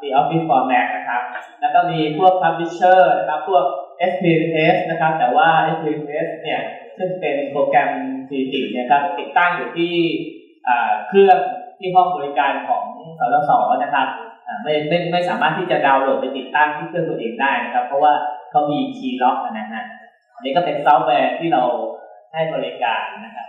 Office Format นะครับแล้วก็มีพวก Publisher นะครับพวก SPSS นะครับแต่ว่า SPSS เนี่ยซึ่งเป็นโปรแกรมสถิติเนี่ยครับติดตั้งอยู่ที่เครื่องที่ห้องบริการของสสส.นะครับไม่สามารถที่จะดาวน์โหลดไปติดตั้งที่เครื่องตัวเองได้นะครับเพราะว่าเขามีคีย์ล็อกนะฮะอันนี้ก็เป็นซอฟต์แวร์ที่เราให้บริการนะครับ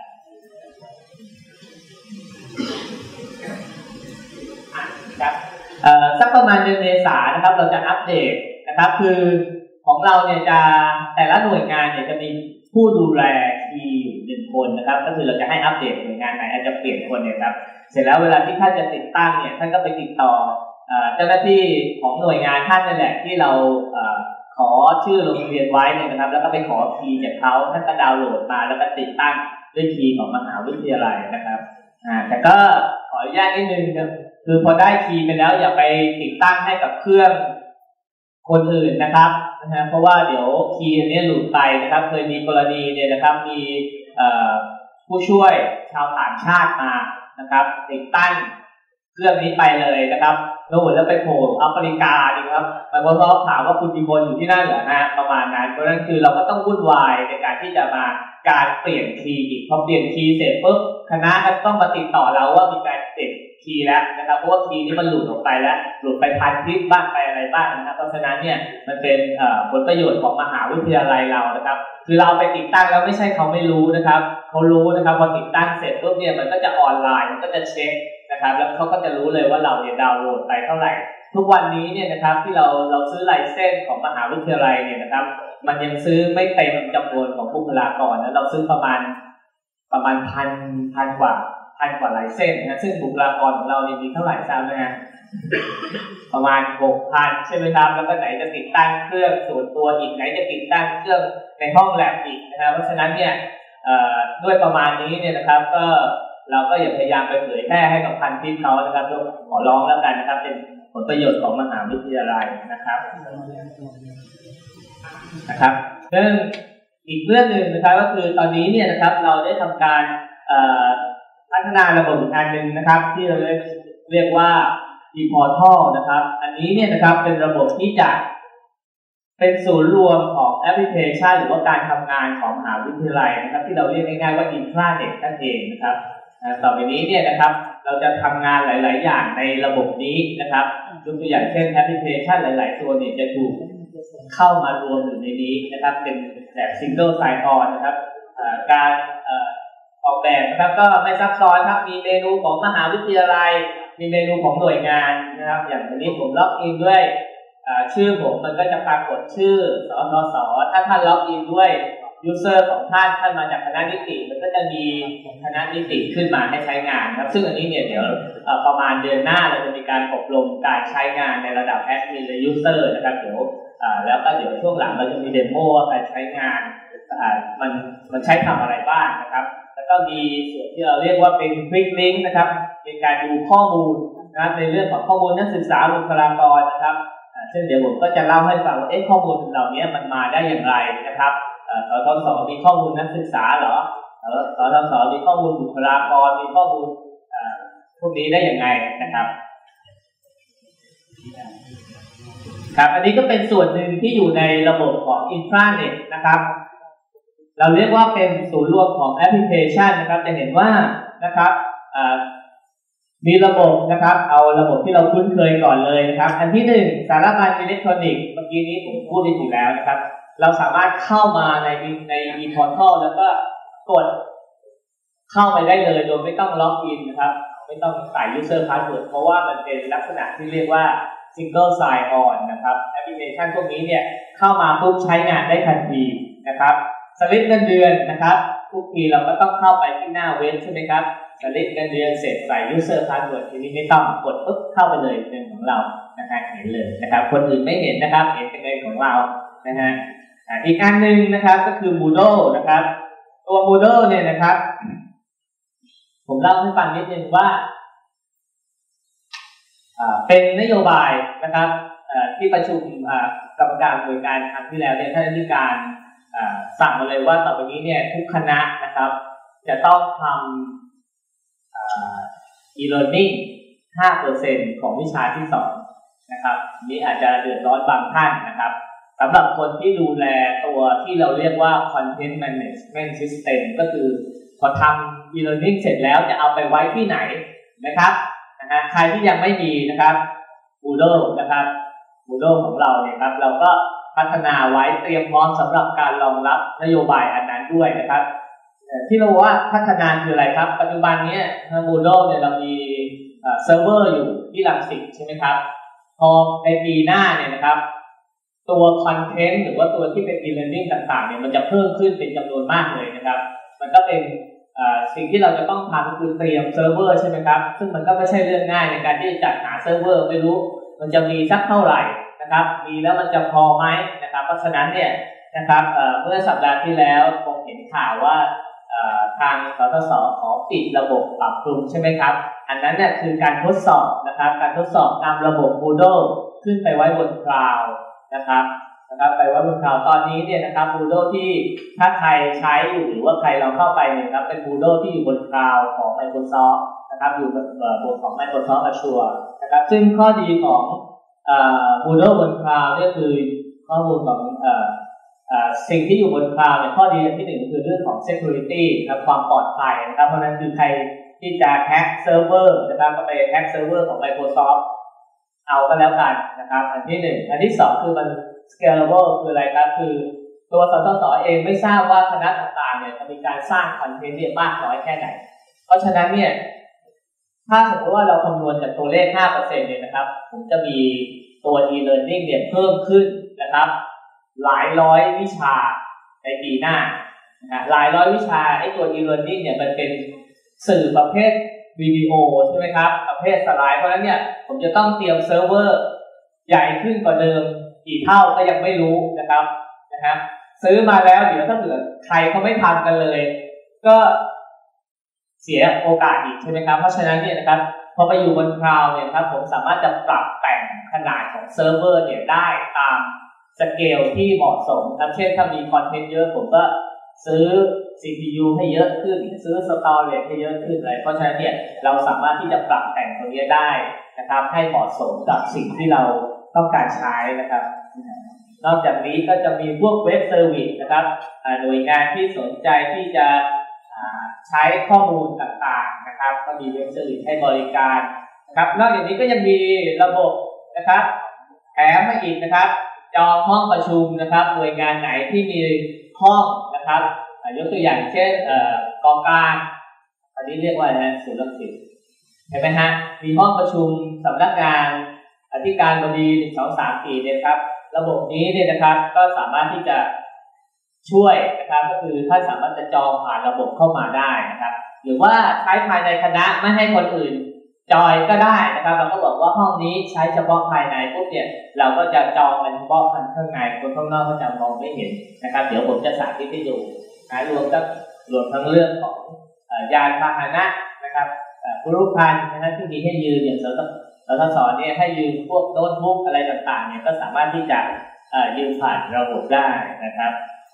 ครับสักประมาณเดือนเมษายนนะครับเราจะอัปเดตนะครับคือของเราเนี่ยจะแต่ละหน่วยงานเนี่ยจะมีผู้ดูแลคีย์อยู่1 คนนะครับก็คือเราจะให้อัปเดตหน่วยงานไหนอาจจะเปลี่ยนคนเนี่ยครับเสร็จแล้วเวลาที่ท่านจะติดตั้งเนี่ยท่านก็ไปติดต่อเจ้าหน้าที่ของหน่วยงานท่านนั่นแหละที่เราขอชื่อโรงเรียนไว้เนี่ยนะครับแล้วก็ไปขอคีย์จากเขาท่านก็ดาวน์โหลดมาแล้วก็ติดตั้งด้วยคีย์ของมหาวิทยาลัยนะครับแต่ก็ขออนุญาตนิดนึงคือพอได้คีย์ไปแล้วอย่าไปติดตั้งให้กับเครื่องคนอื่นนะครับเพราะว่าเดี๋ยวคีย์อันนี้หลุดไปนะครับเคยมีกรณีเนี่ยนะครับมีผู้ช่วยชาวต่างชาติมานะครับติดตั้งเครื่องนี้ไปเลยนะครับโน่นแล้วไปโผล่แอฟริกาดีครับมันก็ถามว่าคุณมีคนอยู่ที่นั่นเหรอนะประมาณนั้นเพราะฉะนั้นคือเราก็ต้องวุ่นวายในการที่จะมาการเปลี่ยนคีย์อีกพอเปลี่ยนคีย์เสร็จปุ๊บคณะก็ต้องมาติดต่อเราว่ามีการเปลี่ยนคีย์แล้วนะครับเพราะว่าคีย์นี้มันหลุดออกไปแล้วหลุดไปพันคลิปบ้างไปอะไรบ้างนะครับเพราะฉะนั้นเนี่ยมันเป็นผลประโยชน์ของมหาวิทยาลัยเรานะครับคือเราไปติดตั้งแล้วไม่ใช่เขาไม่รู้นะครับเขารู้นะครับพอติดตั้งเสร็จปุ๊บเนี่ยมันก็จะออนไลน์มันก็จะเช็คนะครับแล้วเขาก็จะรู้เลยว่าเราเนี่ยดาวน์โหลดไปเท่าไหร่ทุกวันนี้เนี่ยนะครับที่เราซื้อไลเซนส์ของมหาวิทยาลัยเนี่ยนะครับมันยังซื้อไม่เต็มจำนวนของบุคลากรนะเราซื้อประมาณพันกว่าไลเซนส์นะซึ่งบุคลากรของเราเนี่ยมีเท่าไหร่ทราบไหมฮะประมาณ 6,000 ใช่ไหมครับแล้วก็ไหนจะติดตั้งเครื่องส่วนตัวอีกไหนจะติดตั้งเครื่องในห้องแลบอีกนะครับเพราะฉะนั้นเนี่ยด้วยประมาณนี้เนี่ยนะครับก็เราก็อย่าพยายามไปเผยแพร่ให้กับพันทิปเขานะครับขอร้องแล้วกันนะครับเป็นผลประโยชน์ของมหาวิทยาลัยนะครับเรื่องอีกเรื่องหนึ่งนะครับก็คือตอนนี้เนี่ยนะครับเราได้ทำการพัฒนาระบบอีกอันหนึ่งนะครับที่เราเรียกว่า e-portal นะครับอันนี้เนี่ยนะครับเป็นระบบที่จะเป็นศูนย์รวมของแอปพลิเคชันหรือว่าการทำงานของมหาวิทยาลัยนะครับที่เราเรียกง่ายๆว่า Intranet นั่นเองนะครับต่อไปนี้เนี่ยนะครับเราจะทำงานหลายๆอย่างในระบบนี้นะครับยกตัวอย่างเช่นแอปพลิเคชันหลายๆตัวเนี่ยจะถูกเข้ามารวมอยู่ในนี้นะครับเป็นแบบ Single Sign On นะครับการออกแบบนะครับก็ไม่ซับซ้อนครับมีเมนูของมหาวิทยาลัยมีเมนูของหน่วยงานนะครับอย่างวันนี้ผมล็อกอินด้วยชื่อผมมันก็จะปรากฏชื่อสสส.ถ้าท่านล็อกอินด้วยยูเซอร์ของท่านมาจากคณะนิติมันก็จะมีคณะนิติขึ้นมาให้ใช้งานครับซึ่งอันนี้เนี่ยเดี๋ยวประมาณเดือนหน้าเราจะมีการอบรมการใช้งานในระดับแอดมินและยูเซอร์นะครับเดี๋ยวแล้วก็เดี๋ยวช่วงหลังเราจะมีเดโมว่าการใช้งานมันใช้ทำอะไรบ้างนะครับแล้วก็มีส่วนที่เราเรียกว่าเป็นคลิกลิงก์นะครับเป็นการดูข้อมูลนะครับในเรื่องของข้อมูลนักศึกษาบุคลากรนะครับซึ่งเดี๋ยวผมก็จะเล่าให้ฟังว่าข้อมูลเหล่านี้มันมาได้อย่างไรนะครับสทศ.มีข้อมูลนักศึกษาเหรอสทศ.มีข้อมูลบุคลากรมีข้อมูลพวกนี้ได้อย่างไรนะครับครับอันนี้ก็เป็นส่วนหนึ่งที่อยู่ในระบบของ Intranet นะครับเราเรียกว่าเป็นศูนย์รวมของแอปพลิเคชันนะครับจะเห็นว่านะครับมีระบบนะครับเอาระบบที่เราคุ้นเคยก่อนเลยนะครับอันที่1สารบัญอิเล็กทรอนิกส์เมื่อกี้นี้ผมพูดไปถึงแล้วนะครับเราสามารถเข้ามาใน e-portal แล้วก็กดเข้าไปได้เลยโดยไม่ต้องล็อกอินนะครับไม่ต้องใส่ user password เพราะว่ามันเป็นลักษณะที่เรียกว่า single sign on นะครับแอปพลิเคชันพวกนี้เนี่ยเข้ามาปุ๊บใช้งานได้ทันทีนะครับสลิปเงินเดือนนะครับทุกทีเราก็ต้องเข้าไปที่หน้าเว็บใช่ไหมครับสลิปเงินเดือนเสร็จใส่ user password ทีนี้ไม่ต้องกดปุ๊บเข้าไปเลยเป็นของเรานะครับเห็นเลยนะครับคนอื่นไม่เห็นนะครับเห็นเป็นเงินของเรานะฮะอีกอันหนึ่งนะครับก็คือ Moodle นะครับตัว Moodle เนี่ยนะครับผมเล่าให้ฟังนิดนึงว่าเป็นนโยบายนะครับที่ประชุมกรรมการบริการครั้งที่แล้วเนี่ยท่านอธิการสั่งมาเลยว่าต่อไปนี้เนี่ยทุกคณะนะครับจะต้องทำe-learning 5% ของวิชาที่สอนนะครับนี้อาจจะเดือดร้อนบางท่านนะครับสำหรับคนที่ดูแลตัวที่เราเรียกว่า Content Management System ก็คือพอทำ e-learning เสร็จแล้วจะเอาไปไว้ที่ไหนนะครับใครที่ยังไม่มีนะครับ Moodle นะครับ Moodle ของเราเนี่ยครับเราก็พัฒนาไว้เตรียมพร้อมสำหรับการรองรับนโยบายอันนั้นด้วยนะครับที่เราว่าพัฒนาคืออะไรครับปัจจุบันนี้ใน Moodle เนี่ยเรามีเซิร์ฟเวอร์อยู่ที่รังสิตใช่ไหมครับพอในปีหน้าเนี่ยนะครับตัวคอนเทนต์หรือว่าตัวที่เป็น e-learning ต่างๆเนี่ยมันจะเพิ่มขึ้นเป็นจำนวนมากเลยนะครับมันก็เป็นสิ่งที่เราจะต้องทำคือเตรียมเซิร์ฟเวอร์ใช่ไหมครับซึ่งมันก็ไม่ใช่เรื่องง่ายในการที่จะจัดหาเซิร์ฟเวอร์ไม่รู้มันจะมีสักเท่าไหร่นะครับมีแล้วมันจะพอไหมนะครับเพราะฉะนั้นเนี่ยนะครับเมื่อสัปดาห์ที่แล้วผมเห็นข่าวว่าทางสทศ.ขอปิดระบบปรับปรุงใช่ไหมครับอันนั้นเนี่ยคือการทดสอบนะครับการทดสอบนำระบบ Moodle ขึ้นไปไว้บนคลาวด์นะครับไปไว้บนคลาวด์ตอนนี้เนี่ยนะครับ Moodle ที่ถ้าใครใช้อยู่หรือว่าใครเราเข้าไปเนี่ยครับเป็น Moodle ที่อยู่บนคลาวด์ของ Microsoft นะครับอยู่บนของ Microsoft Azure นะครับซึ่งข้อดีของMoodle บนคลาวด์ก็คือข้อมูลของสิ่งที่อยู่บนคลาวด์เนี่ยข้อดีที่หนึ่งคือเรื่องของ security นะครับความปลอดภัยนะครับเพราะนั้นคือใครที่จะแฮ็กเซิร์ฟเวอร์นะครับก็ไปแฮ็กเซิร์ฟเวอร์ของ Microsoft เอาก็แล้วกันนะครับอันที่หนึ่งอันที่สองคือมัน scalable คืออะไรครับคือตัวสทศ.เองไม่ทราบว่าคณะต่างๆเนี่ยจะมีการสร้างคอนเทนต์เนี่ยมากน้อยแค่ไหนเพราะฉะนั้นเนี่ยถ้าสมมติว่าเราคำนวณจากตัวเลข 5% เนี่ยนะครับผมจะมีตัว e-learning เนี่ยเพิ่มขึ้นนะครับหลายร้อยวิชาในปีหน้าหลายร้อยวิชาไอ้ตัว e-learning เนี่ยมันเป็นสื่อประเภทวิดีโอใช่ไหมครับประเภทสไลด์เพราะฉะนั้นเนี่ยผมจะต้องเตรียมเซิร์ฟเวอร์ใหญ่ขึ้นกว่าเดิมกี่เท่าก็ยังไม่รู้นะครับซื้อมาแล้วเดี๋ยวถ้าเกิดใครเขาไม่ทำกันเลยก็เสียโอกาสอีกใช่ไหมครับเพราะฉะนั้นเนี่ยนะครับพอไปอยู่บนคลาวด์เนี่ยครับผมสามารถจะปรับแต่งขนาดของเซิร์ฟเวอร์เนี่ยได้ตามสเกลที่เหมาะสมครับเช่นถ้ามีคอนเทนต์เยอะผมก็ซื้อ CPU ให้เยอะขึ้นซื้อ storage ให้เยอะขึ้นอะไรเพราะฉะนั้นเนี่ยเราสามารถที่จะปรับแต่งตรงนี้ได้นะครับให้เหมาะสมกับสิ่งที่เราต้องการใช้นะครับนอกจากนี้ก็จะมีพวกเว็บเซอร์วิสนะครับหน่วยงานที่สนใจที่จะใช้ข้อมูลต่างๆนะครับก็มีเว็บเซอร์วิสให้บริการนะครับนอกจากนี้ก็ยังมีระบบนะครับแถมมาอีกนะครับจองห้องประชุมนะครับหน่วยงานไหนที่มีห้องนะครับยกตัวอย่างเช่นกองการอันนี้เรียกว่าอะไรนะศูนย์รังสิตเห็นไหมฮะมีห้องประชุมสำนักงานอธิการบดี1 2 3 4เนี่ยครับระบบนี้เนี่ยนะครับก็สามารถที่จะช่วยนะครับก็คือท่านสามารถจะจองผ่านระบบเข้ามาได้นะครับหรือว่าใช้ภายในคณะไม่ให้คนอื่นจอยก็ได้นะครับเราก็บอกว่าห้องนี้ใช้เฉพาะภายในปุ๊บเนี่ยเราก็จะจองกันเฉพาะข้างในคนข้างนอกก็จะมองไม่เห็นนะครับเดี๋ยวผมจะสาธิตให้ดูรวมทั้งเรื่องของยานพาหนะนะครับผู้รู้พันนะครับที่มีให้ยืมอย่างสทศ.เนี่ยให้ยืมพวกโน้ตบุ๊กอะไรต่างๆเนี่ยก็สามารถที่จะยืมผ่านระบบได้นะครับ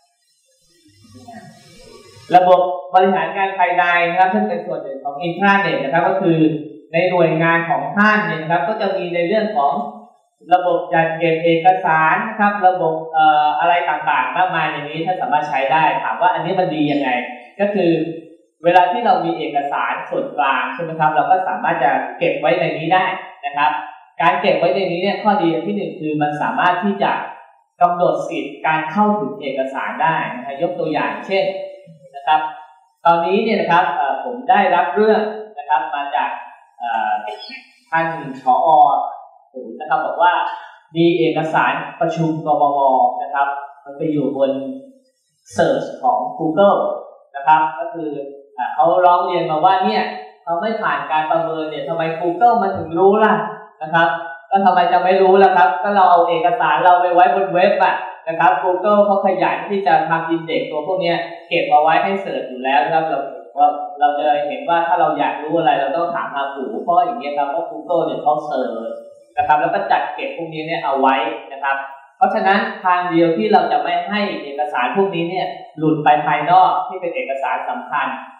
ระบบบริหารงานภายในนะครับซึ่งเป็นส่วนหนึ่งของอินทราเน็ตนะครับก็คือในหน่วยงานของท่านเนี่ยนะครับก็จะมีในเรื่องของระบบจัดเก็บเอกสารนะครับระบบอะไรต่างๆมากมายอย่างนี้ท่านสามารถใช้ได้ถามว่าอันนี้มันดียังไงก็คือเวลาที่เรามีเอกสารส่วนกลางใช่ไหมครับเราก็สามารถจะเก็บไว้ในนี้ได้นะครับการเก็บไว้ในนี้เนี่ยข้อดีที่หนึ่งคือมันสามารถที่จะกำหนดสิทธิ์การเข้าถึงเอกสารได้นะยกตัวอย่างเช่นนะครับตอนนี้เนี่ยนะครับผมได้รับเรื่องนะครับมาจากท่านผอ.นะครับบอกว่ามีเอกสารประชุมกบว.นะครับมันไปอยู่บน Search ของ Google นะครับก็คือเขาร้องเรียนมาว่าเนี่ยเขาไม่ผ่านการประเมินเนี่ยทำไม Google มันถึงรู้ล่ะนะครับก็ทำไมจะไม่รู้ล่ะครับก็เราเอาเอกสารเราไปไว้บนเว็บนะครับ Google เขาขยันที่จะทำอินเด็กซ์ตัวพวกนี้เก็บเอาไว้ให้เสิร์ชอยู่แล้วนะครับเราจะเห็นว่าถ้าเราอยากรู้อะไรเราต้องถามหาผู้เพราะอย่างเงี้ยครับเพราะ Google เนี่ยเขาเสิร์ชนะครับแล้วก็จัดเก็บพวกนี้เนี่ยเอาไว้นะครับเพราะฉะนั้นทางเดียวที่เราจะไม่ให้เอกสารพวกนี้เนี่ยหลุดไปภายนอกที่เป็นเอกสารสำคัญ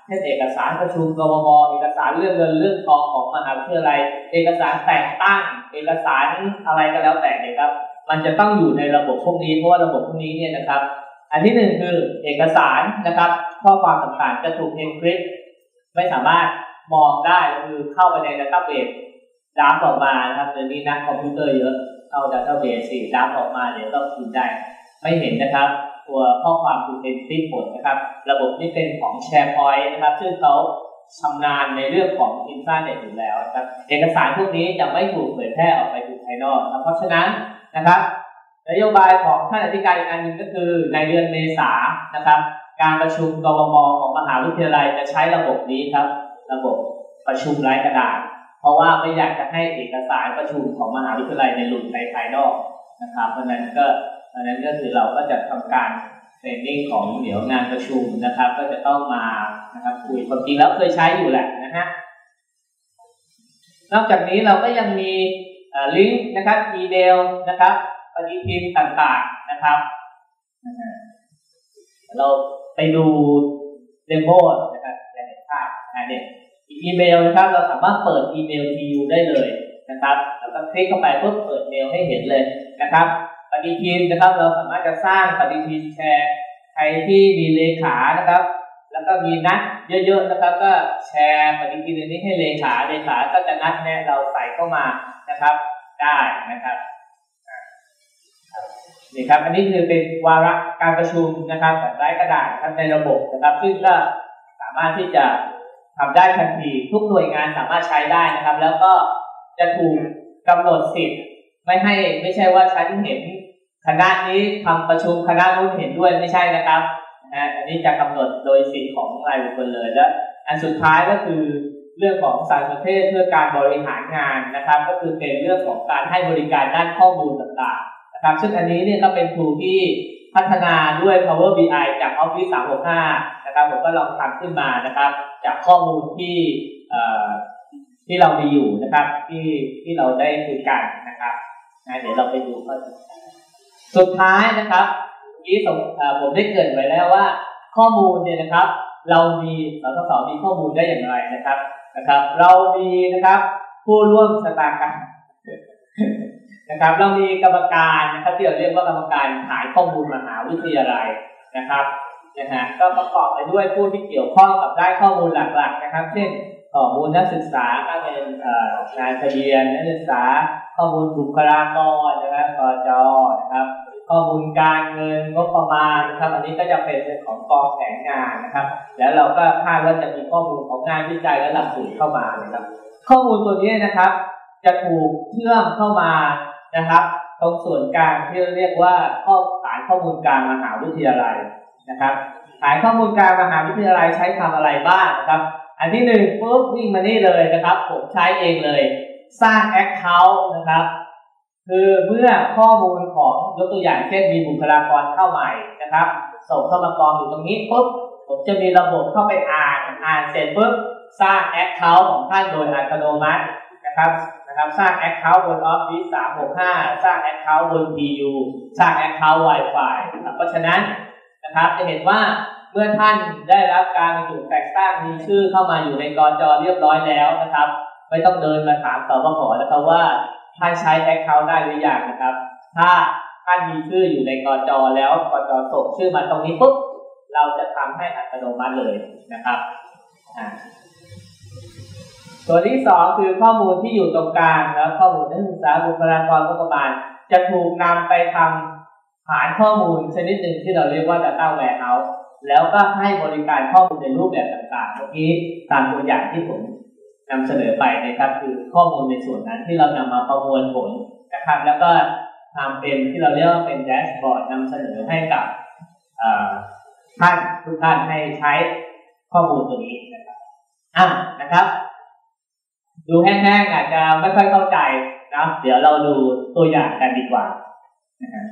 เช่นเอกสารประชุมกบม.เอกสารเรื่องเงินเรื่องทองของมหาวิทยาลัยเอกสารแต่งตั้งเอกสารอะไรก็แล้วแต่เนี่ยครับมันจะต้องอยู่ในระบบพวกนี้เพราะว่าระบบพวกนี้เนี่ยนะครับอันที่หนึ่งคือเอกสารนะครับข้อความต่างๆจะถูกเอนคริปต์ไม่สามารถมองได้คือเข้าไปในดัตต้าเบสดัมออกมานะครับเดี๋ยวนี้นักคอมพิวเตอร์เยอะเข้าดัตต้าเบสสิดัมออกมาเดี๋ยวต้องพิมพ์ได้ไม่เห็นนะครับตัวข้อความถูกเอนคริปต์หมดนะครับระบบนี้เป็นของ SharePoint นะครับซึ่งเขาชำนาญในเรื่องของอินทราเน็ตอยู่แล้วนะครับเอกสารพวกนี้จะไม่ถูกเผยแพร่ออกไปสู่ภายนอกเพราะฉะนั้นนะครับนโยบายของท่านอธิการอีกอันหนึ่งก็คือในเดือนเมษายนนะครับการประชุมกบม.ของมหาวิทยาลัยจะใช้ระบบนี้ครับระบบประชุมไร้กระดาษเพราะว่าไม่อยากจะให้เอกสารประชุมของมหาวิทยาลัยในหลุดในภายนอกนะครับเพราะนั้นก็คือเราก็จะทำการเทรนนิ่งของเดี๋ยวงานประชุมนะครับก็จะต้องมานะครับคุยความจริงแล้วเคยใช้อยู่แหละนะฮะนอกจากนี้เราก็ยังมีลิงก์นะครับอีเมลนะครับปฏิทินต่างๆนะครับเราไปดูเดโมนะครับในภาพเนี่ยอีเมลนะครับเราสามารถเปิดอีเมล TU ได้เลยนะครับแล้วก็คลิกเข้าไปเพื่อเปิดเมลให้เห็นเลยนะครับปฏิทินนะครับเราสามารถจะสร้างปฏิทินแชร์ใครที่มีเลขานะครับแล้วก็มีนัดเยอะๆนะครับก็แชร์ปฏิทินนี้ให้เลขาก็จะนัดแนะเราใส่เข้ามานะครับได้นะครับนี่ครับอันนี้คือเป็นวาระการประชุมนะครับแบบไร้กระดาษในระบบนะครับซึ่งก็สามารถที่จะทำได้ทันทีทุกหน่วยงานสามารถใช้ได้นะครับแล้วก็จะถูกกำหนดสิทธิ์ไม่ใช่ว่าฉันเห็นคณะนี้ทำประชุมคณะนู้นเห็นด้วยไม่ใช่นะครับอันนี้จะกำหนดโดยสิทธิ์ของรายบุคคลเลยและอันสุดท้ายก็คือเรื่องของสารสนเทศเพื่อการบริหารงานนะครับก็คือเป็นเรื่องของการให้บริการด้านข้อมูลต่างๆนะครับซึ่งอันนี้เนี่ยก็เป็น tool ที่พัฒนาด้วย Power BI จาก Office 365นะครับผมก็ลองทำขึ้นมานะครับจากข้อมูลที่เรามีอยู่นะครับที่เราได้คุยกันนะครับเดี๋ยวเราไปดูข้อสุดท้ายนะครับที่ผมได้เกริ่นไว้แล้วว่าข้อมูลเนี่ยนะครับเรามีสสส.มีข้อมูลได้อย่างไรนะครับเรามีนะครับผู้ร่วมชะตากรรมนะครับเรามีกรรมการนะครับที่เราเรียกว่ากรรมการฐานข้อมูลมหาวิทยาลัยนะครับก็ประกอบไปด้วยผู้ที่เกี่ยวข้องกับได้ข้อมูลหลักๆนะครับเช่นข้อมูลนักศึกษาก็เป็นงานทะเบียนนักศึกษาข้อมูลบุคลากรนะครับกจ.นะครับข้อมูลการเงินงบประมาณนะครับอันนี้ก็จะเป็นของกองแผนงานนะครับแล้วเราก็คาดว่าจะมีข้อมูลของงานวิจัยและหลักสูตรเข้ามานะครับข้อมูลตัวนี้นะครับจะถูกเชื่อมเข้ามานะครับตรงส่วนกลางที่เรียกว่าฐานข้อมูลกลางมหาวิทยาลัยนะครับฐานข้อมูลกลางมหาวิทยาลัยใช้ทำอะไรบ้างนะครับอันที่หนึ่งปุ๊บวิ่งมานี่เลยนะครับผมใช้เองเลยสร้าง Account นะครับคือเมื่อข้อมูลของยกตัวอย่างเช่นมีบุคลากรเข้าใหม่นะครับส่งเข้ามากองอยู่ตรงนี้ปุ๊บผมจะมีระบบเข้าไปอ่านเสร็จปุ๊บสร้าง Account ของท่านโดยอัตโนมัตินะครับสร้าง Account บน Office 365สร้าง Account บน TU สร้าง Account Wi-Fi เพราะฉะนั้นนะครับจะเห็นว่าเมื่อท่านได้รับการถูกแต่งตั้งมีชื่อเข้ามาอยู่ในกจ.เรียบร้อยแล้วนะครับไม่ต้องเดินมาถามสบข.นะครับว่าท่านใช้ Account ได้หรือยังนะครับถ้าท่านมีชื่ออยู่ในกจ.แล้วกจ.ส่งชื่อมาตรงนี้ปุ๊บเราจะทำให้อัตโนมัติเลยนะครับตัวที่สองคือข้อมูลที่อยู่ตรงกลางแล้วข้อมูลนักศึกษาบุคลากรงบประมาณจะถูกนำไปทำฐานข้อมูลชนิดหนึ่งที่เราเรียกว่า Data Warehouse แล้วก็ให้บริการข้อมูลในรูปแบบต่างๆเมื่อกี้ตามตัวอย่างที่ผมนำเสนอไปนะครับคือข้อมูลในส่วนนั้นที่เรานำมาประมวลผลนะครับแล้วก็ทำเป็นที่เราเรียกว่าเป็นแดชบอร์ดนำเสนอให้กับทุกท่านให้ใช้ข้อมูลตัวนี้นะครับนะครับดูแห้งๆอาจจะไม่ค่อยเข้าใจนะเดี๋ยวเราดูตัวอย่างกันดีกว่านะครับ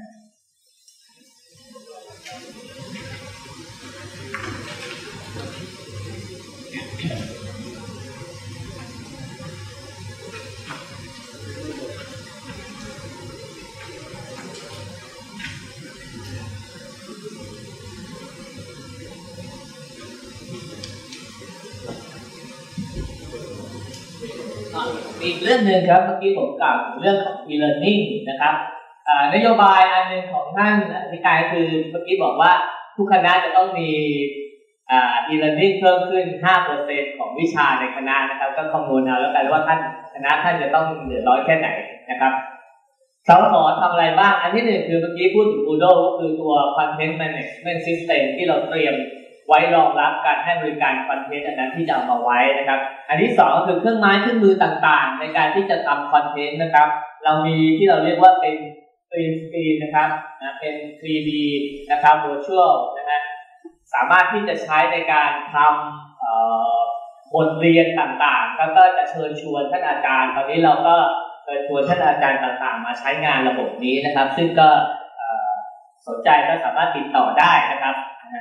อีกเรื่องหนึ่งครับเมื่อกี้ผมกล่าวถึงเรื่องของ e-learning นะครับนโยบายอันหนึ่งของท่านอธิการคือเมื่อกี้บอกว่าทุกคณะจะต้องมีe-learning เพิ่มขึ้น 5% ของวิชาในคณะนะครับก็คำนวณเอาแล้วกันว่าคณะท่านจะต้องเหลือร้อยแค่ไหนนะครับสสทำอะไรบ้างอันที่หนึ่งคือเมื่อกี้พูดถึง Moodle ก็คือตัว Content Management System ที่เราเตรียมไว้รองรับการให้บริการคอนเทนต์อันนั้นที่จะเอามาไว้นะครับอันที่สองก็คือเครื่องไม้เครื่องมือต่างๆในการที่จะทำคอนเทนต์นะครับเรามีที่เราเรียกว่าเป็นgreen screen นะครับเป็น 3D นะครับ virtual นะฮะสามารถที่จะใช้ในการทำบทเรียนต่างๆแล้วก็จะเชิญชวนท่านอาจารย์ตอนนี้เราก็เชิญชวนท่านอาจารย์ต่างๆมาใช้งานระบบนี้นะครับซึ่งก็สนใจก็สามารถติดต่อได้นะครับ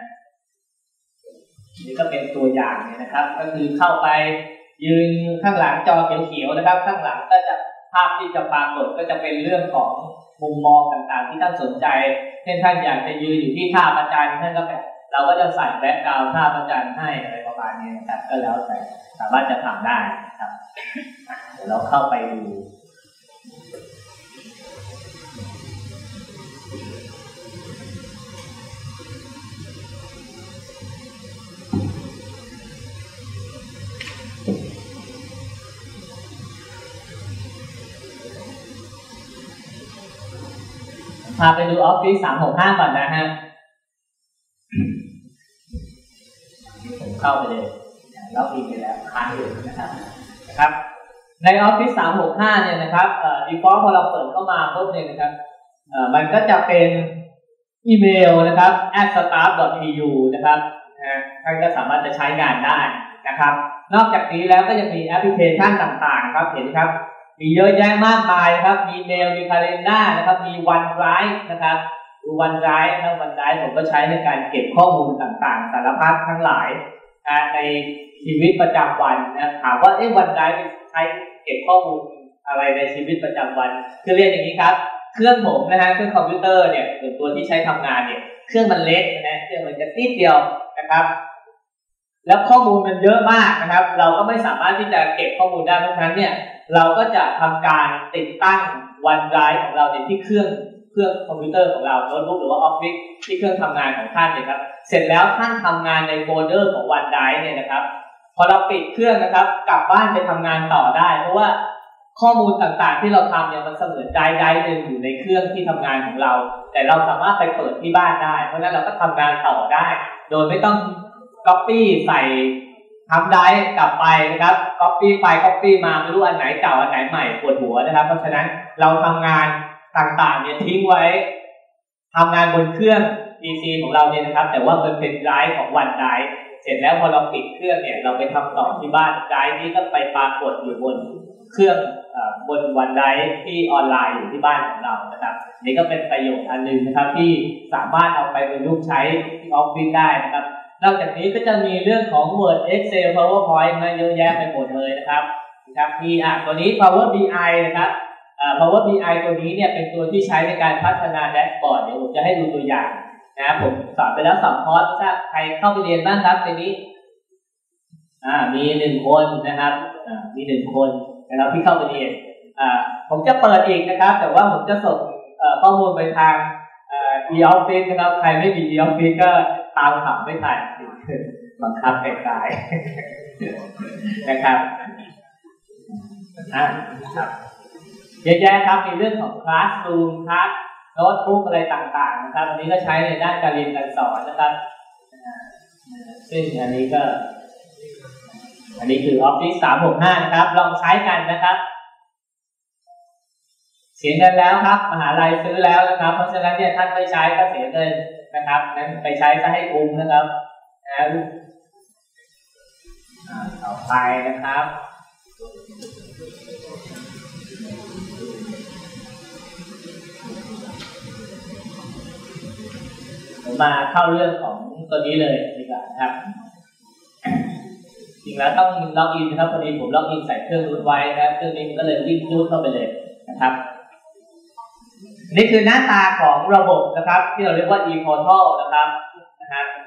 นี่ก็เป็นตัวอย่างเนี่ยนะครับก็คือเข้าไปยืนข้างหลังจอเขียวๆนะครับข้างหลังก็จะภาพที่จะปรากฏก็จะเป็นเรื่องของมุมมองต่างๆที่ท่านสนใจเช่นท่านอยากจะยืนอยู่ที่ท่าประจันท่านก็แบบเราก็จะใส่แบ็คกราวด์ท่าประจันให้อะไรประมาณนี้นะครับก็แล้วแต่สามารถจะทำได้ครับเดี๋ยวเราเข้าไปดูพาไปดู Office 365 ก่อนนะฮะผมเข้าไปเลยล็อกอินไปแล้วค้างอยู่นะครับใน Office 365 เนี่ยนะครับdefault พอเราเปิดเข้ามาปุ๊บเนี่ยนะครับมันก็จะเป็นอีเมลนะครับ @staff.tu นะครับท่านก็สามารถจะใช้งานได้นะครับนอกจากนี้แล้วก็ยังมีแอปพลิเคชันต่างๆครับเห็นครับมีเยอะแยะมากมายครับมีเมลมี Calendar นะครับมี OneDrive นะครับOneDrive นะ OneDrive ผมก็ใช้ในการเก็บข้อมูลต่างๆสารพัดทั้งหลายในชีวิตประจำวันนะถามว่าOneDrive ใช้เก็บข้อมูลอะไรในชีวิตประจำวันคือเรียนอย่างนี้ครับเครื่องผมนะฮะเครื่องคอมพิวเตอร์เนี่ยส่วนตัวที่ใช้ทำงานเนี่ยเครื่องมันเล็กนะเครื่องมันจะนิดเดียวนะครับแล้วข้อมูลมันเยอะมากนะครับเราก็ไม่สามารถที่จะเก็บข้อมูลได้เพราะฉะนั้นเนี่ยเราก็จะทำการติดตั้ง OneDrive ของเราในที่เครื่องคอมพิวเตอร์ของเราโน้ตบุ๊กหรือว่า Office ที่เครื่องทำงานของท่านเนี่ยครับเสร็จแล้วท่านทำงานในโฟลเดอร์ของ OneDrive เนี่ยนะครับพอเราปิดเครื่องนะครับกลับบ้านไปทำงานต่อได้เพราะว่าข้อมูลต่างๆที่เราทำเนี่ยมันเสมือนไดร์หนึ่งอยู่ในเครื่องที่ทำงานของเราแต่เราสามารถไปเปิดที่บ้านได้เพราะฉะนั้นเราก็ทำงานต่อได้โดยไม่ต้อง copy ใส่ทำไดร์กลับไปนะครับ copy ไป copy มาไม่รู้อันไหนเก่าอันไหนใหม่ปวดหัวนะครับเพราะฉะนั้นเราทำงานต่างๆเนี่ยทิ้งไว้ทำงานบนเครื่อง PC ของเราเนี่ยนะครับแต่ว่ามันเป็นไดร์ของOneDriveเสร็จแล้วพอเราปิดเครื่องเนี่ยเราไปทำต่อที่บ้านไดร์นี้ก็ไปปรากฏอยู่บนเครื่องบนOneDriveที่ออนไลน์อยู่ที่บ้านของเรานะครับนี่ก็เป็นประโยชน์อันนึงนะครับที่สามารถเอาไปประยุกต์ใช้ที่ Office ได้นะครับนอกจากนี้ก็จะมีเรื่องของ Word Excel PowerPoint มาเยอะแยะไปหมดเลยนะครับมีตัวนี้ Power BI นะครับPower BI ตัวนี้เนี่ยเป็นตัวที่ใช้ในการพัฒนาแดชบอร์ดเดี๋ยวผมจะให้ดูตัวอย่างนะผมสอนไปแล้ว2 คอร์สถ้าใครเข้าไปเรียนบ้างครับในนี้มี1 คนนะครับมี1 คนนะครับที่เข้าไปเรียนผมจะเปิดอีกนะครับแต่ว่าผมจะส่งข้อมูลไปทางe-office นะครับใครไม่มี e-office ก็ตามขับไม่ทันบังคับไกลๆนะครับครับเยอะแยะครับมีเรื่องของ Classroom ครับโน้ตบุ๊กอะไรต่างๆนะครับอันนี้ก็ใช้ในด้านการเรียนการสอนนะครับซึ่งอันนี้คือ Office 365 นะครับลองใช้กันนะครับเสียเงินแล้วครับมหาลัยซื้อแล้วนะครับเพราะฉะนั้นเนี่ยท่านไม่ใช้ก็เสียเงินนะครับนั้นไปใช้ซะให้คุ้มนะครับต่อไปนะครับผมมาเข้าเรื่องของตัวนี้เลยดีกว่าครับจริงแล้วต้องล็อกอินนะครับพอดีผมล็อกอินใส่เครื่องรูทไว้นะครับเครื่องนี้ก็เลยวิ่งรูทเข้าไปเลยนะครับนี่คือหน้าตาของระบบนะครับที่เราเรียกว่า e-portal นะครับ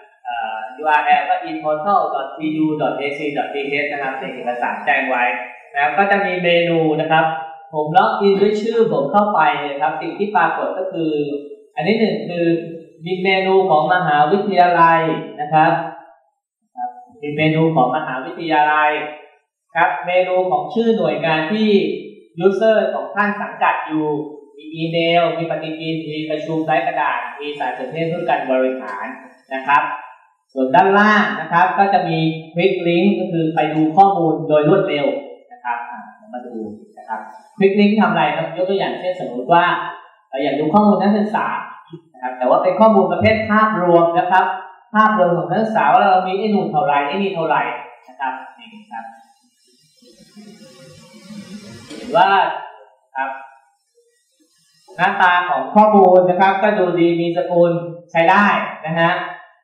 URL ก็ e-portal.tu.ac.th นะครับในเอกสารแจ้งไว้นะก็จะมีเมนูนะครับผมล็อกอินด้วยชื่อผมเข้าไปนะครับสิ่งที่ปรากฏก็คืออันนี้หนึ่งคือมีเมนูของมหาวิทยาลัยนะครับมีเมนูของมหาวิทยาลัยครับเมนูของชื่อหน่วยงานที่ยูเซอร์ของท่านสังกัดอยู่มีอีเมลมีปฏิทินมีประชุมไร้กระดาษมีสารสนเทศเพื่อการบริหารนะครับส่วนด้านล่างนะครับก็จะมีคลิกลิงก์ก็คือไปดูข้อมูลโดยรวดเร็วนะครับมาดูนะครับคลิกลิงก์ทำอะไรครับยกตัวอย่างเช่นสมมติว่าเราอยากดูข้อมูลนักศึกษานะครับแต่ว่าเป็นข้อมูลประเภทภาพรวมนะครับภาพรวมของนักศึกษาว่าเรามีไอ้นู่นเท่าไรไอ้นี่เท่าไหร่นะครับนี่ครับเห็นว่าครับหน้าตาของข้อมูลนะครับก็ดูดีมีสกุลใช้ได้นะฮะ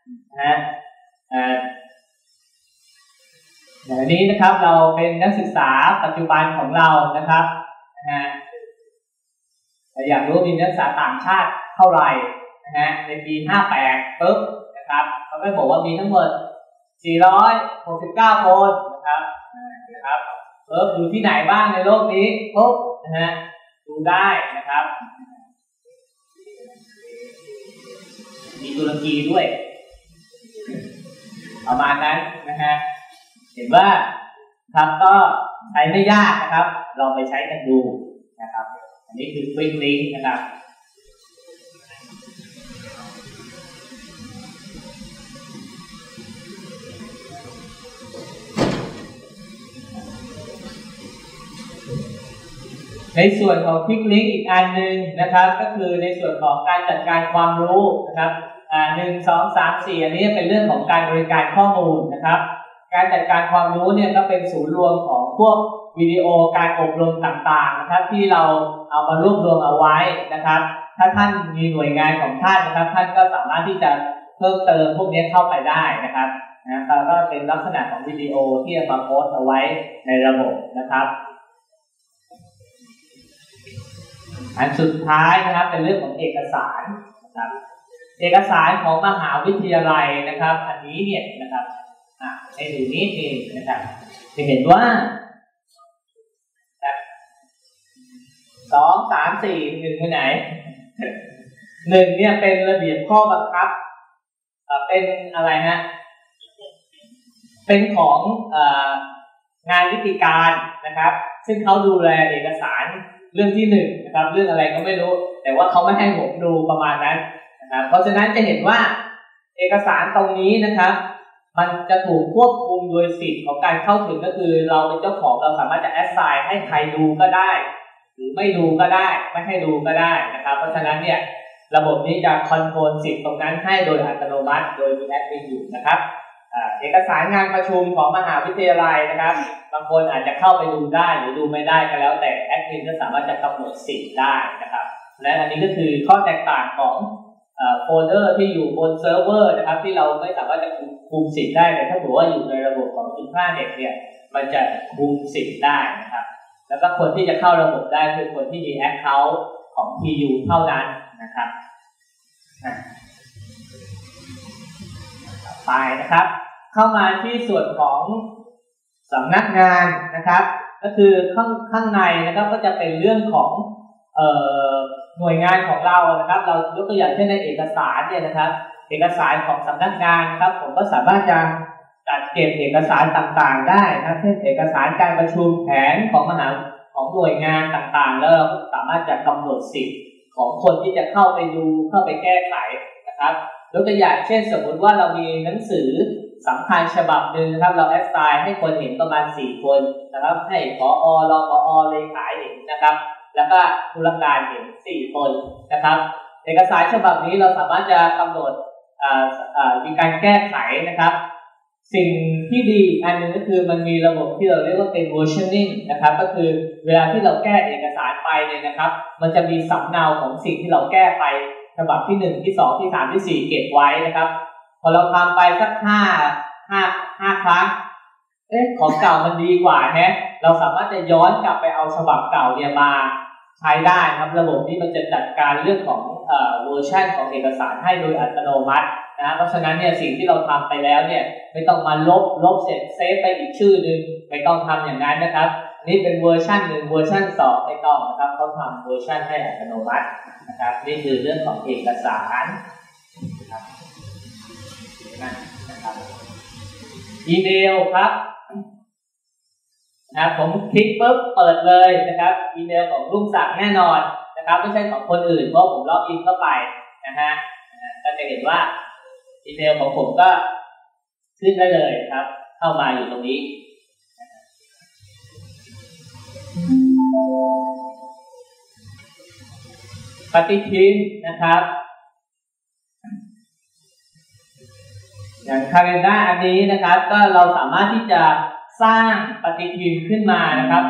อย่างนี้นะครับเราเป็นนักศึกษาปัจจุบันของเรานะครับอยากรู้มีนักศึกษาต่างชาติเท่าไหร่นะฮะในปี58ปุ๊บนะครับเขาก็บอกว่ามีทั้งหมด469คนนะครับอยู่ที่ไหนบ้างในโลกนี้ปุ๊บนะฮะดูได้นะครับมีตุรกีด้วยประมาณนั้นนะฮะเห็นว่าครับก็ใช้ไม่ยากนะครับลองไปใช้กันดูนะครับอันนี้คือ Quick Link นะครับในส่วนของ Quick Link อีกอันหนึ่งนะครับก็คือในส่วนของการจัดการความรู้นะครับ1 2 3 4อันนี้เป็นเรื่องของการบริการข้อมูลนะครับการจัดการความรู้เนี่ยก็เป็นศูนย์รวมของพวกวิดีโอการอบรมต่างๆนะครับที่เราเอามารวบรวมเอาไว้นะครับถ้าท่านมีหน่วยงานของท่านนะครับท่านก็สามารถที่จะเพิ่มเติมพวกนี้เข้าไปได้นะครับก็เป็นลักษณะของวิดีโอที่เอามาโพสต์เอาไว้ในระบบนะครับอันสุดท้ายนะครับเป็นเรื่องของเอกสารนะครับเอกสารของมหาวิทยาลัยนะครับอันนี้เนี่ยนะครับให้ดูนี้เองนะครับจะเห็นว่า2 3 4 1ไปไหน1เนี่ยเป็นระเบียบข้อบังคับเป็นอะไรฮะเป็นของงานวิธีการนะครับซึ่งเขาดูแลเอกสารเรื่องที่1นะครับเรื่องอะไรก็ไม่รู้แต่ว่าเขาไม่ให้ผมดูประมาณนั้นนะครับเพราะฉะนั้นจะเห็นว่าเอกสารตรงนี้นะครับมันจะถูกควบคุมโดยสิทธิ์ของการเข้าถึงก็คือเราเป็นเจ้าของเราสามารถจะแอสไซน์ให้ใครดูก็ได้หรือไม่ดูก็ได้ไม่ให้ดูก็ได้นะครับเพราะฉะนั้นเนี่ยระบบนี้จะคอนโทรลสิทธิ์ตรงนั้นให้โดยอัตโนมัติโดยมีแอดมินอยู่นะครับเอกสารงานประชุมของมหาวิทยาลัยนะครับบางคนอาจจะเข้าไปดูได้หรือดูไม่ได้ก็แล้วแต่แอดมินก็สามารถจะกำหนดสิทธิ์ได้นะครับและอันนี้ก็คือข้อแตกต่างของโฟลเดอร์ที่อยู่บนเซิร์ฟเวอร์นะครับที่เราไม่สามารถจะคุมสิทธิ์ได้แต่ถ้าถือว่าอยู่ในระบบของIntranetเนี่ยมันจะคุมสิทธิ์ได้นะครับแล้วก็คนที่จะเข้าระบบได้คือคนที่มี Account ของ TU เท่านั้นนะครับไปนะครับเข้ามาที่ส่วนของสำนักงานนะครับก็คือข้างในนะครับก็จะเป็นเรื่องของหน่วยงานของเรานะครับเรายกตัวอย่างเช่นในเอกสารเนี่ยนะครับเอกสารของสำนักงานครับผมก็สามารถจะจัดเก็บเอกสารต่างๆได้นะเช่นเอกสารการประชุมแผนของของหน่วยงานต่างๆแล้วเราสามารถจะกำหนดสิทธิ์ของคนที่จะเข้าไปดูเข้าไปแก้ไขนะครับยกตัวอย่างเช่นสมมติว่าเรามีหนังสือสำคัญฉบับหนึ่งนะครับเราแอสไซน์ให้คนเห็นประมาณ4คนนะครับให้ผอ.รองผอ.เลขาเห็นนะครับแล้วก็ธุรการเห็น4คนนะครับเอกสารฉบับนี้เราสามารถจะกำหนดมีการแก้ไขนะครับสิ่งที่ดีอันนึงก็คือมันมีระบบที่เราเรียกว่าเป็น versioning นะครับก็คือเวลาที่เราแก้เอกสารไปเนี่ยนะครับมันจะมีสำเนาของสิ่งที่เราแก้ไปฉบับที่1ที่2ที่3ที่4เก็บไว้นะครับพอเราทำไปสัก5ครั้งของเก่ามันดีกว่าเราสามารถจะย้อนกลับไปเอาฉบับเก่าเนี่ยมาใช้ได้ครับระบบนี้มันจะจัดการเรื่องของเวอร์ชันของเอกสารให้โดยอัตโนมัตินะเพราะฉะนั้นเนี่ยสิ่งที่เราทำไปแล้วเนี่ยไม่ต้องมาลบเสร็จเซฟไปอีกชื่อนึงไม่ต้องทำอย่างนั้นนะครับนี่เป็นเวอร์ชัน1เวอร์ชัน2ไม่ต้องนะครับเขาทำเวอร์ชันให้อัตโนมัตินะครับนี่คือเรื่องของเอกสารนะครับอีเมลครับนะผมคลิกปุ๊บเปิดเลยนะครับอีเมลของลุงศักดิ์แน่นอนนะครับไม่ใช่ของคนอื่นเพราะผมล็อกอินเข้าไปนะฮะก็จะเห็นว่าอีเมลของผมก็ขึ้นได้เลยครับเข้ามาอยู่ตรงนี้ปฏิทินนะครับอย่างคาเลนด้าอันนี้นะครับก็เราสามารถที่จะสร้างปฏิทินขึ้นมานะครับ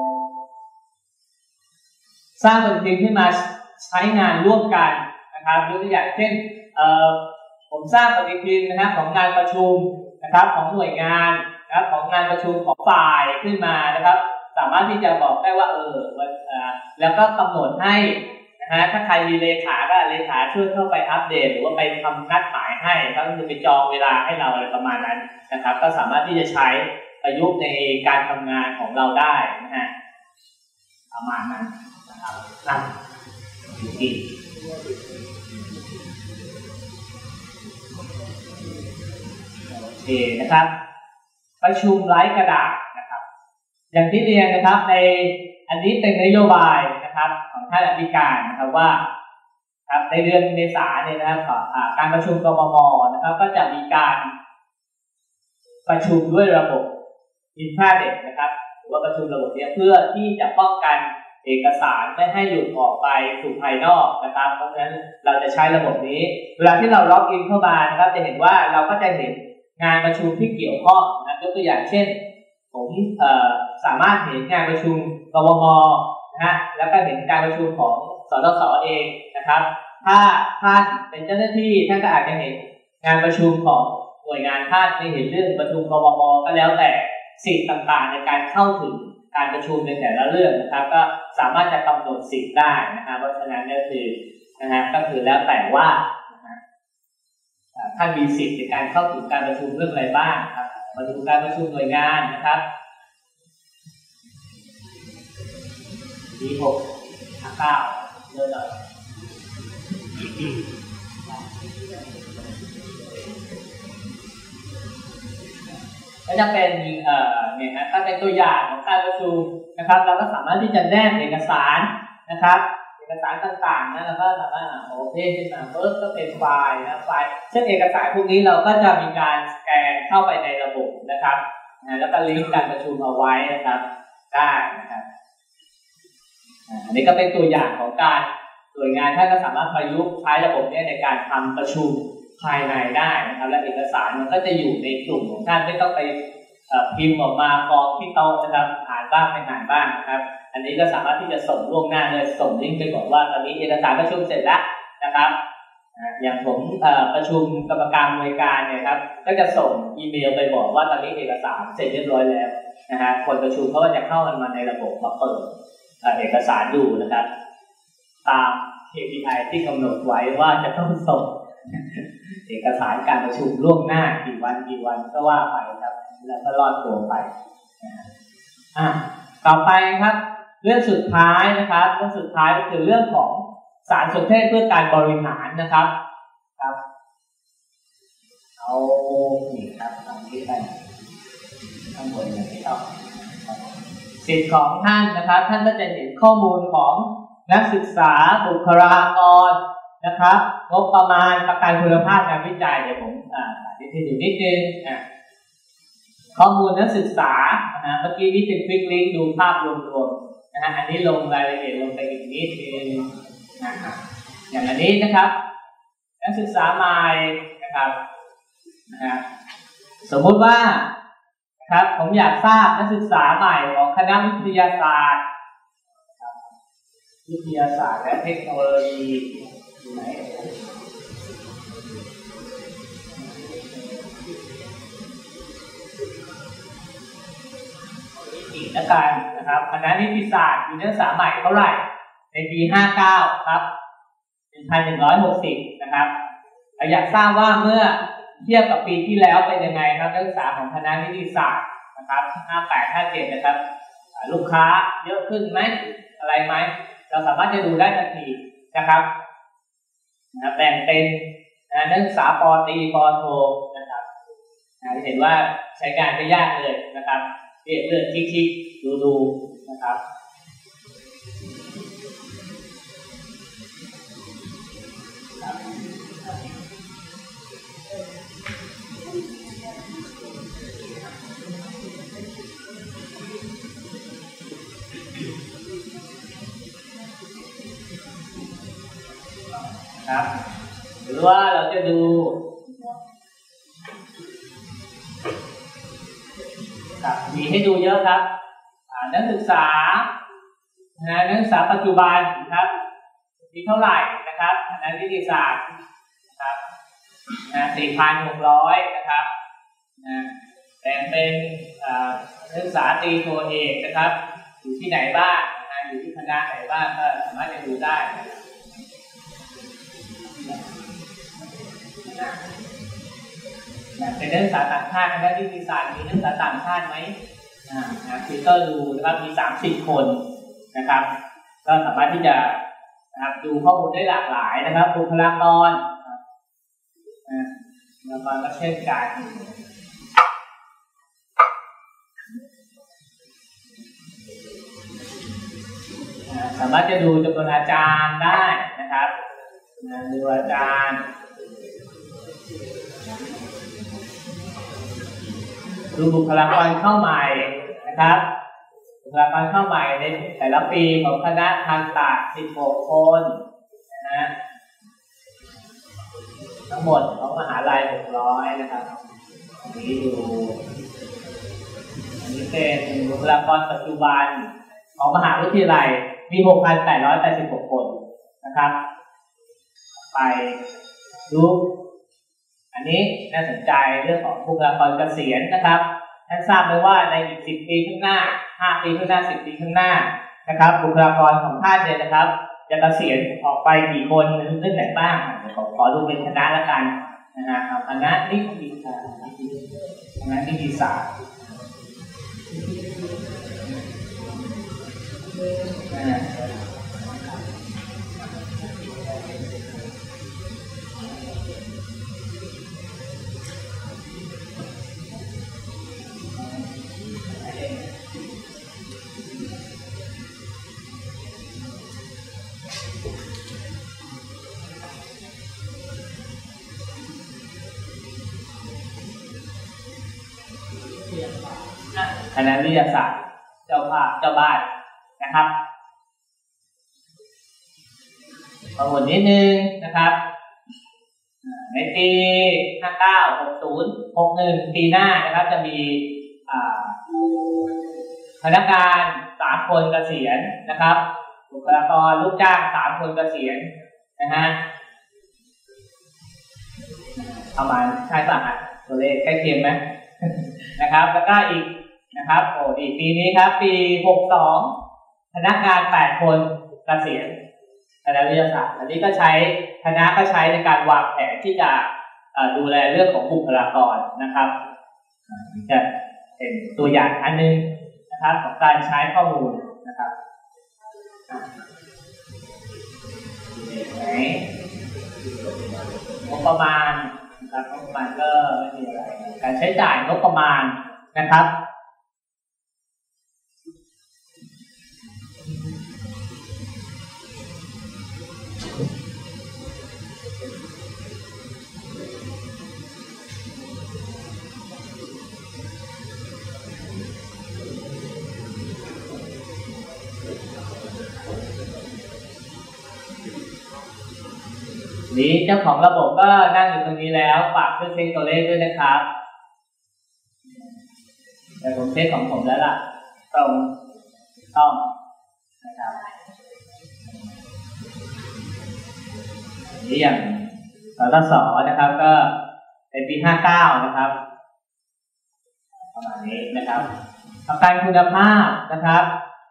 สร้างปฏิทินขึ้นมาใช้งานร่วมกันนะครับยกตัวอย่างเช่นผมสร้างปฏิทินนะครับของงานประชุมนะครับของหน่วยงานนะครับของงานประชุมของฝ่ายขึ้นมานะครับสามารถที่จะบอกได้ว่าแล้วก็กำหนดให้นะฮะถ้าใครมีเลขาก็เลขาช่วยเข้าไปอัปเดตหรือว่าไปทำนัดหมายให้ก็คือไปจองเวลาให้เราอะไรประมาณนั้นนะครับก็สามารถที่จะใช้ประยุกต์ในการทำงานของเราได้นะฮะประมาณนั้นนะครับนั่นอีกโอเคนะครับประชุมไร้กระดาษนะครับอย่างที่เรียนนะครับในอันนี้เป็นนโยบายนะครับของท่านอธิการนะครับว่าครับในเดือนเมษายนเนี่ยนะครับการประชุมกบม.นะครับก็จะมีการประชุมด้วยระบบอินทราเน็ตนะครับหรือว่าประชุมระบบนี้เพื่อที่จะป้องกันเอกสารไม่ให้หลุดออกไปสู่ภายนอกนะครับเพราะฉะนั้นเราจะใช้ระบบนี้เวลาที่เราล็อกอินเข้ามานะครับจะเห็นว่าเราก็จะเห็นงานประชุมที่เกี่ยวข้องนะยกตัวอย่างเช่นผมสามารถเห็นงานประชุมกบม.นะฮะแล้วก็เห็นการประชุมของสสส.เองนะครับถ้าท่านเป็นเจ้าหน้าที่ท่านก็อาจจะเห็นงานประชุมของหน่วยงานท่านไม่เห็นเรื่องประชุมกบม.ก็แล้วแต่สิทธิ์ต่างๆในการเข้าถึงการประชุมในแต่ละเรื่องนะครับก็สามารถจะกำหนดสิทธิ์ได้นะครับเพราะฉะนั้นก็คือนะฮะก็คือแล้วแต่ว่าท่านมีสิทธิ์ในการเข้าถึงการประชุมเรื่องอะไรบ้างครับมาดูการประชุมหน่วยงานนะครับปี6-9เริ่มเลยก็จะเป็นเนี่ยนะถ้าเป็นตัวอย่างของการประชุมนะครับเราก็สามารถที่จะแนบเอกสารนะครับเอกสารต่างๆนะแล้วก็สามารถโอเคขึ้นมาเพิ่มก็เป็นไฟล์นะไฟล์ซึ่งเอกสารพวกนี้เราก็จะมีการสแกนเข้าไปในระบบนะครับแล้วก็ลิงก์การประชุมเอาไว้นะครับได้นะครับอันนี้ก็เป็นตัวอย่างของการหน่วยงานท่านก็สามารถประยุกต์ใช้ระบบนี้ในการทำประชุมภายในได้นะครับและเอกสารมันก็จะอยู่ในกลุ่มของท่านไม่ต้องไปพิมพ์ออกมากองที่โต๊ะนะครับอ่านบ้างไม่อ่านบ้างนะครับอันนี้ก็สามารถที่จะส่งล่วงหน้าเลยส่งลิงก์ไปบอกว่าตอนนี้เอกสารประชุมเสร็จแล้วนะครับอย่างผมประชุมกรรมการหน่วยการเนี่ยครับก็จะส่งอีเมลไปบอกว่าตอนนี้เอกสารเสร็จเรียบร้อยแล้วนะฮะคนประชุมเขาก็จะเข้ามาในระบบมาเปิดเอกสารดูนะครับตาม KPI ที่กำหนดไว้ว่าจะต้องส่งเอกสารการประชุมล่วงหน้ากี่วันก็ว่าไปครับแล้วก็รอดตัวไปต่อไปครับเรื่องสุดท้ายนะครับเรื่องสุดท้ายก็คือเรื่องของสารสนเทศเพื่อการบริหารนะครับเอานี่ครับตรงนี้ไปข้างบนอย่างที่ต้องสิทธิ์ของท่านนะครับท่านก็จะเห็นข้อมูลของนักศึกษาบุคลากรนะครับงบประมาณประกันคุณภาพการวิจัยเดี๋ยวผมให้ดูนิดนึงข้อมูลนักศึกษาเมื่อกี้นี้เป็นคลิกลิงก์ดูภาพรวมๆนะฮะอันนี้ลงรายละเอียดลงไปอีกนิดนึงอย่างอันนี้นะครับนักศึกษาใหม่นะครับสมมุติว่านะครับผมอยากทราบนักศึกษาใหม่ของคณะวิทยาศาสตร์และเทคโนโลยีอยู่ไหนอีกแล้วกันนะครับคณะนิติศาสตร์มีนักศึกษาใหม่เท่าไหร่ในปี59ครับ 1,160 นะครับเราอยากทราบว่าเมื่อเทียบกับปีที่แล้วเป็นยังไงครับนักศึกษาของคณะนิติศาสตร์นะครับ58-57นะครับลูกค้าเยอะขึ้นไหมอะไรไหมเราสามารถจะดูได้ทันทีนะครับแบ่งเป็นนักศึกษาป.ตรีป.โทนะครับจะเห็นว่าใช้งานไม่ยากเลยนะครับเลื่อนคลิกๆดูนะครับครับหรือว่าเราจะดูมีให้ดูเยอะครับนักศึกษาปัจจุบันครับมีเท่าไหร่นะครับนักวิทยาศาสตร์นะครับ4,600 นะครับแบ่งเป็นนักศึกษาตรีโทเอกนะครับอยู่ที่ไหนบ้างอยู่ที่คณะไหนบ้างก็สามารถจะดูได้เป็นนักศึกษาต่างชาติคณะวิทยาศาสตร์มีนักศึกษาต่างชาติไหมฟิลเตอร์ดูนะครับมี30 คนนะครับก็สามารถที่จะดูข้อมูลได้หลากหลายนะครับบุคลากรแล้วก็เช่นกันสามารถจะดูจำนวนอาจารย์ได้นะครับดูอาจารย์ดูบุคลากรเข้าใหม่นะครับบุคลากรเข้าใหม่ในแต่ละปีของคณะทันตะ16 คนนะทั้งหมดของมหาลัย600นะครับนี่ดูอันนี้เป็นบุคลากรปัจจุบันของมหาวิทยาลัยมี 6,886 คนนะครับไปดูอันนี้น่าสนใจเรื่องของบุคลากรเกษียณนะครับท่านทราบไหมว่าในอีก10 ปีข้างหน้า5 ปีข้างหน้า10 ปีข้างหน้านะครับบุคลากรของท่านเนี่ยนะครับจะเกษียณออกไปกี่คนเรื่องไหนบ้างขอดูเป็นคณะละกันคณะนิติศาสตร์คณะวิทยาศาสตร์เจ้าบ้านนะครับข้อมูลนิดนึงนะครับในปี59 60 61ปีหน้านะครับจะมีพนักงาน3 คนเกษียณนะครับบุคลากรลูกจ้าง3 คนเกษียณนะฮะประมาณใช่ป่ะตัวเลขใกล้เคียงไหมนะครับแล้วก็อีกนะครับอีกปีนี้ครับปี62พนักงาน8 คนเกษียณคณะวิทยาศาสตร์อันนี้ก็ใช้คณะก็ใช้ในการวางแผนที่จะดูแลเรื่องของบุคลากรนะครับจะเป็นตัวอย่างอันนึงนะครับของการใช้ข้อมูลนะครับงบประมาณนะครับงบประมาณก็ไม่มีอะไรการใช้จ่ายงบประมาณนะครับนี้เจ้าของระบบก็นั่งอยู่ตรงนี้แล้วฝากเพื่อเช็คตัวเลขด้วยนะครับแต่ผมเช็คของผมแล้วล่ะตรงต้องนะครับนี่อย่างสตส.นะครับก็เป็นปี59นะครับประมาณนี้นะครับประกันคุณภาพนะครับ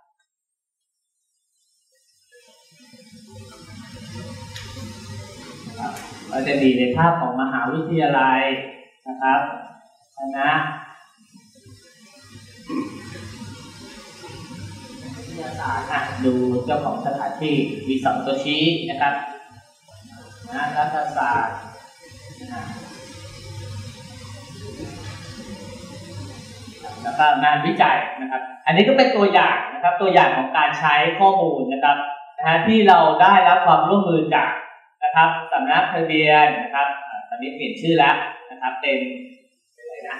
เราจะดีในภาพของมหาวิทยาลัยนะครับคณะวิทยาศาสตร์ดูเจ้าของสถานที่มี2ตัวชี้นะครับรัฐศาสตร์แล้วก็งานวิจัยนะครับอันนี้ก็เป็นตัวอย่างนะครับตัวอย่างของการใช้ข้อมูลนะครับที่เราได้รับความร่วมมือจากนะครับสำนักทะเบียนนะครับตอนนี้เปลี่ยนชื่อแล้วนะครับเป็นอะไรนะ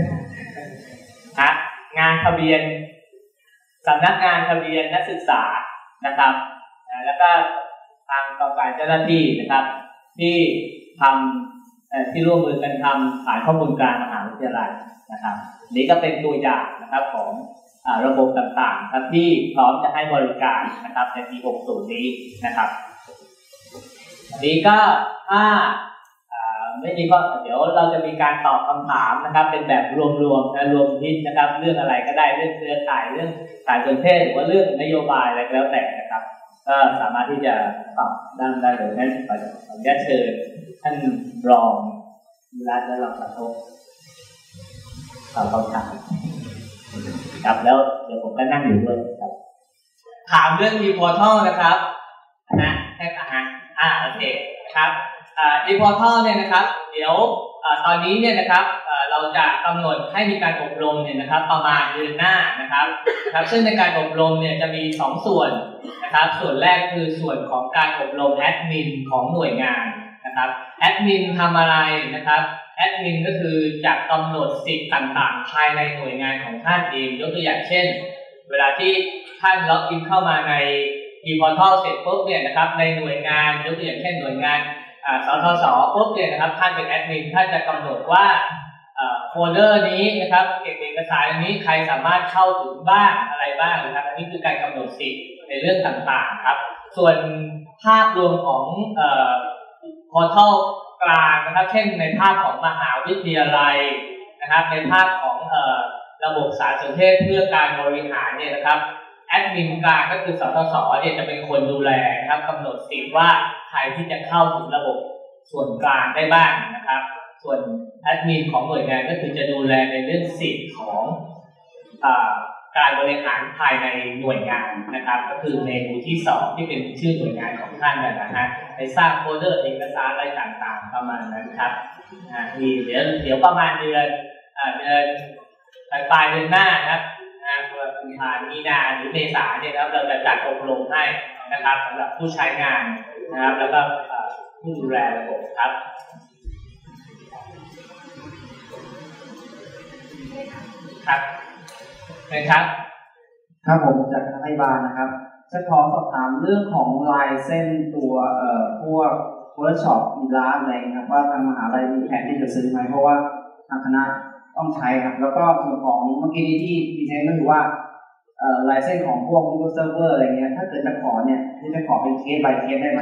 งานทะเบียนสำนักงานทะเบียนนักศึกษานะครับแล้วก็ทางกองการเจ้าหน้าที่นะครับที่ทำที่ร่วมมือกันทำฐานข้อมูลกลางมหาวิทยาลัยนะครับนี้ก็เป็นตัวอย่างนะครับของระบบต่างๆครับที่พร้อมจะให้บริการนะครับในปี60นี้นะครับอันนี้ก็ถ้าไม่มีก็เดี๋ยวเราจะมีการตอบคำถามนะครับเป็นแบบรวมๆรวมทิศนะครับเรื่องอะไรก็ได้เรื่องเครือข่ายเรื่องการประเทศหรือว่าเรื่องนโยบายอะไรก็แล้วแต่นะครับก็สามารถที่จะตอบได้เลยนั่นขออนุญาตเชิญท่านรองวิรัตและรองสาธกตอบคำถามครับแล้วเดี๋ยวผมก็นั่งอยู่ด้วยครับถามเรื่อง e-portal นะครับแค่โอเคครับe-portal เนี่ยนะครับเดี๋ยวตอนนี้เนี่ยนะครับเราจะกำหนดให้มีการอบรมเนี่ยนะครับประมาณเดือนหน้านะครับซึ่งในการอบรมเนี่ยจะมี2ส่วนนะครับส่วนแรกคือส่วนของการอบรมแอดมินของหน่วยงานนะครับแอดมินทำอะไรนะครับแอดมินก็คือจะกำหนดสิทธิ์ต่างๆภายในหน่วยงานของท่านเองยกตัวอย่างเช่นเวลาที่ท่านล็อกอินเข้ามาใน e-portal เสร็จปุ๊บเนี่ยนะครับในหน่วยงานยกตัวอย่างเช่นหน่วยงานสทศปุ๊บเนี่ยนะครับท่านเป็นแอดมินท่านจะกำหนดว่าโฟลเดอร์นี้นะครับเอกสารนี้ใครสามารถเข้าถึงบ้างอะไรบ้างนะครับอันนี้คือการกำหนดสิทธิ์ในเรื่องต่างๆครับส่วนภาพรวมของพอร์ทัลกลางนะครับเช่นในภาพของมหาวิทยาลัยนะครับในภาพของระบบสารสนเทศเพื่อการบริหารเนี่ยนะครับแอดมินกลางก็คือสทศเนี่ยจะเป็นคนดูแลนะครับกำหนดสิทธิ์ว่าใครที่จะเข้าถึงระบบส่วนกลางได้บ้างนะครับส่วนแอดมินของหน่วยงานก็คือจะดูแลในเรื่องสิทธิ์ของการบริหารภายในหน่วยงานนะครับก็คือเมนูที่2ที่เป็นชื่อหน่วยงานของท่านนะฮะในสร้างโฟลเดอร์เอกสารอะไรต่างๆประมาณนั้นครับเดี๋ยวประมาณเดือนปลายเดือนหน้านะครับกุมภาพันธ์มีนาหรือเมษาเนี่ยครับเราจะจัดอบรมให้นะครับสำหรับผู้ใช้งานนะครับแล้วก็ผู้ดูแลระบบครับครับครับครับผมจากไทยบาลนะครับจะขอสอบถามเรื่องของลายเส้นตัวพวก Photoshop อีลาสอะไรครับว่าทางมหาลัยมีแผนที่จะซื้อไหมเพราะว่าทางคณะต้องใช้ครับแล้วก็ส่วนของเมื่อกี้นี้ที่ดีไซน์ก็คือว่าลายเส้นของพวก Windows Server อะไรเงี้ยถ้าเกิดจะขอเนี่ยจะขอเป็นเคส by เคสได้ไหม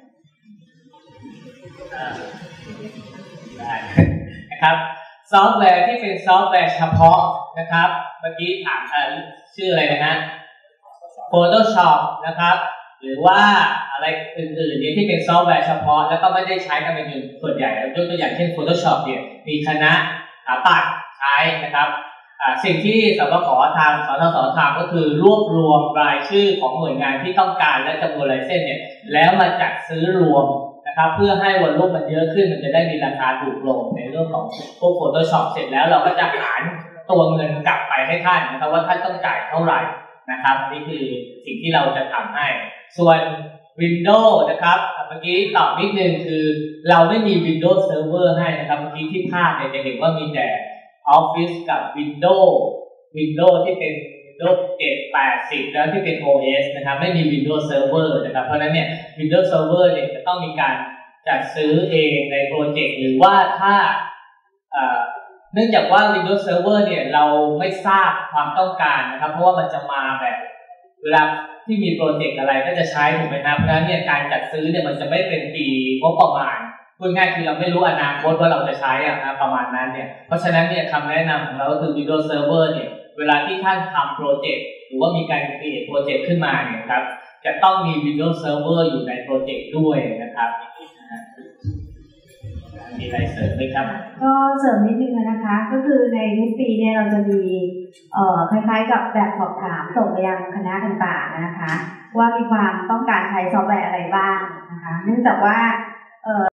ได้นะครับซอฟต์แวร์ที่เป็นซอฟต์แวร์เฉพาะนะครับเมื่อกี้ถามชื่ออะไรนะฮะ Photoshop นะครับหรือว่าอะไรอื่นๆเนี่ยที่เป็นซอฟต์แวร์เฉพาะแล้วก็ไม่ได้ใช้กันเป็นส่วนใหญ่ยกตัวอย่างเช่น Photoshop เนี่ยมีคณะสถาปัตย์ใช้นะครับสิ่งที่สวขทางสทศทำก็คือรวบรวมรายชื่อของหน่วยงานที่ต้องการและจำนวนลายเส้นเนี่ยแล้วมาจัดซื้อรวมนะครับเพื่อให้วอลลุ่มมันเยอะขึ้นมันจะได้มีราคาถูกลงในเรื่องของพวก Photoshop เสร็จแล้วเราก็จะหารตัวเงินกลับไปให้ท่านนะครับว่าท่านต้องจ่ายเท่าไหร่นะครับนี่คือสิ่งที่เราจะทำให้ส่วน Windows นะครับเมื่อกี้ตอบนิดนึงคือเราไม่มี Windows Server ให้นะครับเมื่อกี้ที่ภาพเนี่ยจะเห็นว่ามีแต่ Office กับ Windows ที่เป็น Windows 7 80แล้วที่เป็น OS นะครับไม่มี Windows Server นะครับเพราะฉะนั้นเนี่ย Windows Server เนี่ยจะต้องมีการจัดซื้อเองในโปรเจกต์หรือว่าถ้าเนื่องจากว่า Windows Server เนี่ยเราไม่ทราบความต้องการนะครับเพราะว่ามันจะมาแบบเวลาที่มีโปรเจกต์อะไรก็จะใช้ถูกไหมครับเพราะฉะนั้นเนี่ยการจัดซื้อเนี่ยมันจะไม่เป็นปีงบประมาณพูดง่ายคือเราไม่รู้อนาคตว่าเราจะใช้ประมาณนั้นเนี่ยเพราะฉะนั้นเนี่ยคำแนะนำของเราก็คือ Windows Server เนี่ยเวลาที่ท่านทำโปรเจกต์หรือว่ามีการ create โปรเจกต์ขึ้นมาเนี่ยครับจะต้องมี Windows Server อยู่ในโปรเจกต์ด้วยนะครับมีอะไรเสริมไหมครับก็เสริมนิดนึงนะคะ ก็คือในทุกปีเนี่ยเราจะมีคล้ายๆกับแบบสอบถามส่งไปยังคณะต่างๆนะคะว่ามีความต้องการใช้ซอฟต์แวร์อะไรบ้างนะคะเนื่องจากว่า